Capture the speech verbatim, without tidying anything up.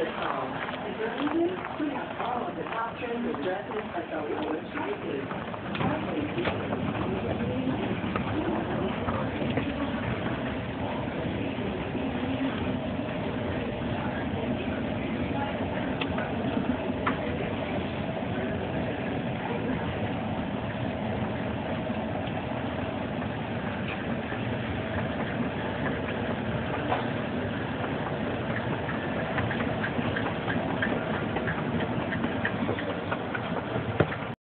Mall. In Burlington, we have all of the top trends and dresses at the lowest prices.